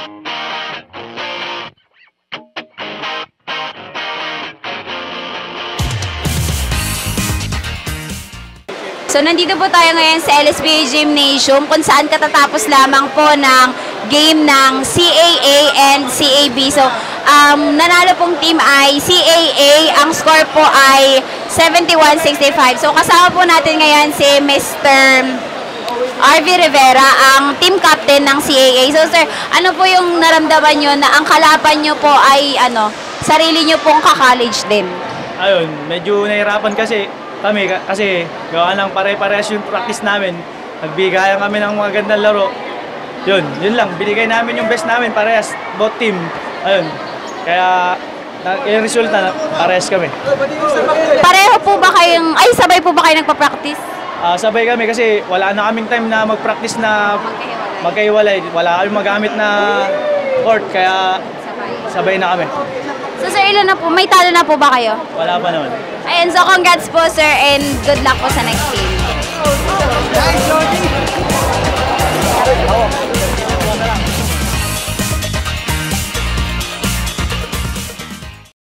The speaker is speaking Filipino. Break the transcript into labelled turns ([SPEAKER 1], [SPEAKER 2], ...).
[SPEAKER 1] So, nandito po tayo ngayon sa LSBA Gymnasium kung saan katatapos lamang po ng game ng CAA and CAB. So, nanalo pong team ay CAA. Ang score po ay 71-65. So, kasama po natin ngayon si Mr. RV Rivera, ang team captain ng CAA. So, sir, ano po yung naramdaman nyo na ang kalaban nyo po ay sarili nyo pong ka-college din?
[SPEAKER 2] Ayun, medyo nahirapan kasi kami kasi gawa ng pare-parehas yung practice namin. Nagbigayan kami ng mga gandang laro. Yun lang. Binigay namin yung best namin, parehas, both team. Ayun. Kaya yung resulta, parehas kami.
[SPEAKER 1] Pareho po ba kayong, sabay po ba kayo nagpa-practice?
[SPEAKER 2] Sabay kami kasi wala na kaming time na mag-practice na magkahiwalay. Wala kaming magamit na court, kaya sabay na kami.
[SPEAKER 1] So sir, ilan na po? May talo na po ba kayo?
[SPEAKER 2] Wala pa naman.
[SPEAKER 1] Ayan, so congrats po sir and good luck po sa next game.
[SPEAKER 3] Nice, Jordy!